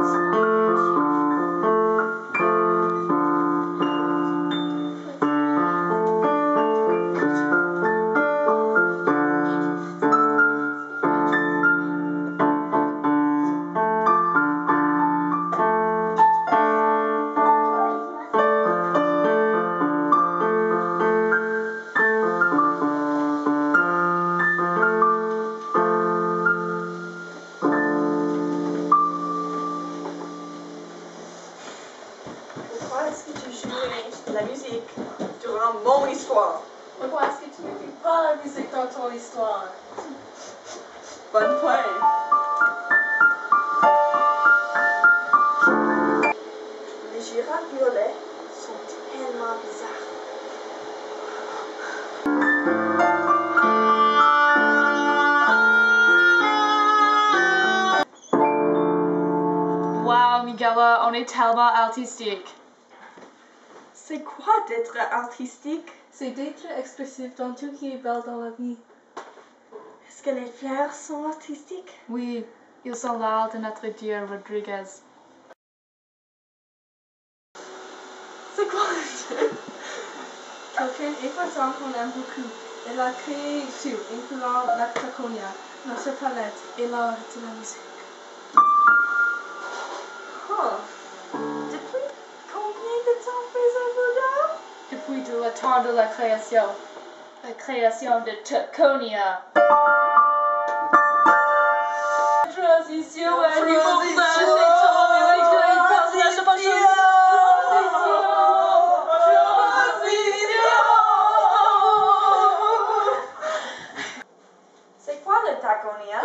Pourquoi est-ce que tu jouais la musique durant mon histoire? Pourquoi est-ce que tu ne fais pas la musique dans ton histoire? Bonne point. Les girafes violets sont tellement bizarres. Wow, Miguela, on est tellement artistique. C'est quoi d'être artistique? C'est d'être expressif dans tout qui est belle dans la vie. Est-ce que les fleurs sont artistiques? Oui, ils sont l'art de notre Dieu Rodriguez. C'est quoi? Quelqu'un important qu'on aime beaucoup. Elle a créé tout, incluant la taconia, notre palette et l'art de la musique. Depuis combien de temps faisez-vous là? Depuis le temps de la création de Taconia. Transition à niveau C'est quoi le Taconia?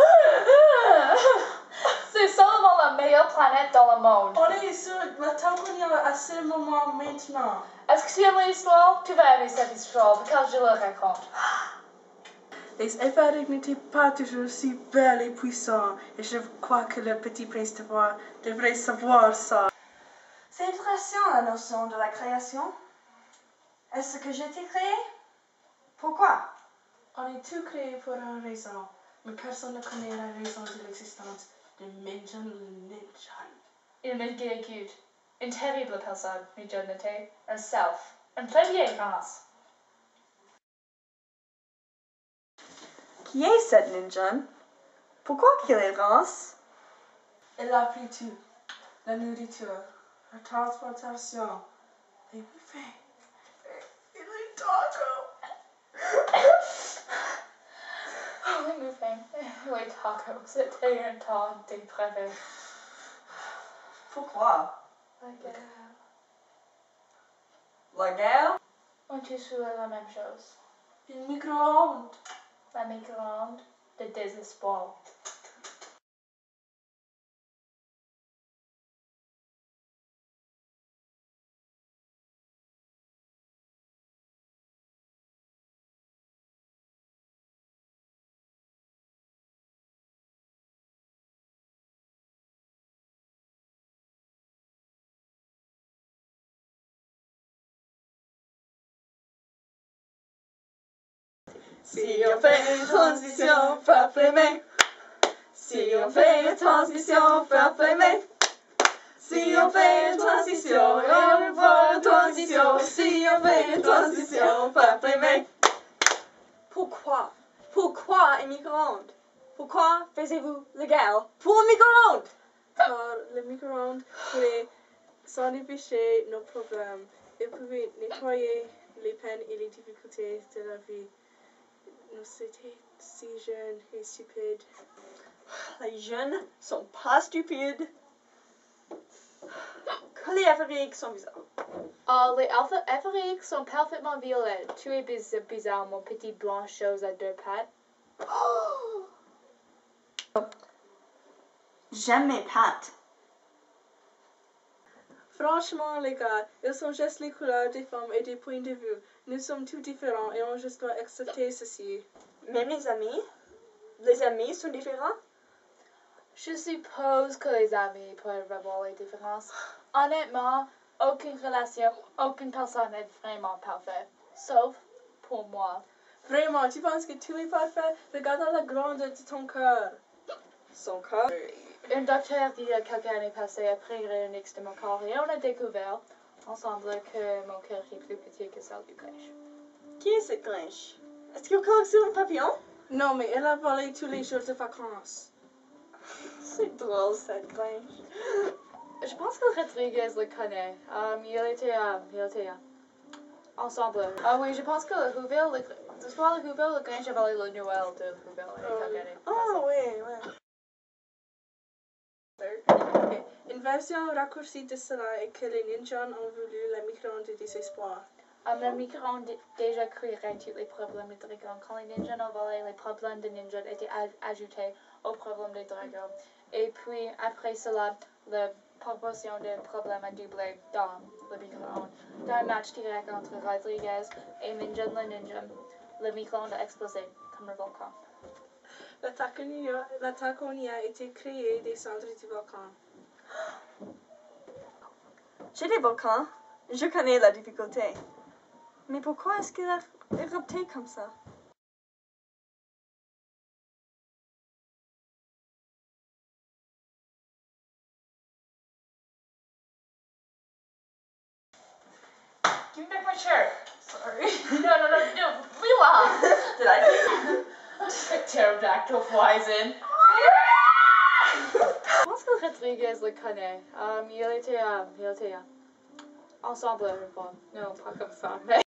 C'est seulement la meilleure planète dans le monde. On est sur la taconia à ce moment maintenant. Est-ce que tu aimes l'histoire? Tu vas aimer cette histoire parce que je le raconte. Les évêques n'étaient pas toujours si belles et puissants, et je crois que le petit prince devrait savoir ça. C'est intéressant la notion de la création. Est-ce que j'ai été créé? Pourquoi? On est tout créé pour une raison, mais personne ne connaît la raison de l'existence de Minjan Ninjan. Il me exécute. Une terrible personne, médiumnité, un self, un très vieille race. Qui est cette ninja? Pourquoi qu'il est rance? Elle a pris tout. La nourriture, la transportation, les buffets, et les tacos. Les moufins, les tacos, c'était un temps dépravé. Pourquoi? La guerre. La guerre? On touche la même chose. Une micro-ondes. La micro-ondes de désespoir. Si on fait une transition, frappe les mains. Si on fait une transition, frappe les mains. Si on fait une transition, on voit une transition. Si on fait une transition, frappe les mains. Pourquoi? Pourquoi un micro-ondes? Pourquoi faisiez-vous la guerre pour un micro-ondes? Car le micro-ondes pourrait sonifier nos problèmes. Il pouvait nettoyer les peines et les difficultés de la vie. Nous étions si jeunes et stupides. Les jeunes sont pas stupides. Que les Africains sont bizarres. Oh, les Africains sont parfaitement violets. Tu es bizarre, mon petit blanc chose à deux pattes. J'aime mes pattes. Franchement, les gars, ils sont juste les couleurs des femmes et des points de vue. Nous sommes tous différents et on juste doit accepter ceci. Même les amis sont différents. Je suppose que les amis peuvent avoir les différences. Honnêtement, aucune relation, aucune personne n'est vraiment parfaite. Sauf pour moi. Vraiment, tu penses que tout est parfait? Regarde la grandeur de ton cœur. Son cœur Un docteur dit quelques années passées, après une réunion de mon corps, et on a découvert ensemble que mon cœur est plus petit que celle du Grinch. Qui est cette Grinch? Est-ce qu'il collectionne un papillon? Non, mais elle a volé tous les jours de vacances. C'est drôle, cette Grinch. Je pense que Rodriguez le connaît. Il était ensemble. Ah oui, je pense que le Whoville, le soir de Whoville, le Grinch a volé le Noël de Whoville. Ah oui, oui. Okay. Une version raccourcie de cela est que les ninjas ont voulu le micro-ondes de désespoir. Le micro-ondes déjà créerait tous les problèmes de dragons. Quand les ninjas ont volé, les problèmes de ninjas étaient ajoutés aux problèmes des dragons. Et puis, après cela, la proportion de problèmes a doublé dans le micro-ondes. Dans un match direct entre Rodriguez et Ninja le micro-ondes a explosé comme un volcan. La taconia a été créée des cendres du volcan. J'ai des volcans. Je connais la difficulté. Mais pourquoi est-ce qu'il a érupté comme ça? Give me back my chair. Sorry. No, Lila! Did I say? Pterodactyl flies in. Je pense que Rodriguez le connaît. Il était ensemble une fois. Non, pas comme ça, mais...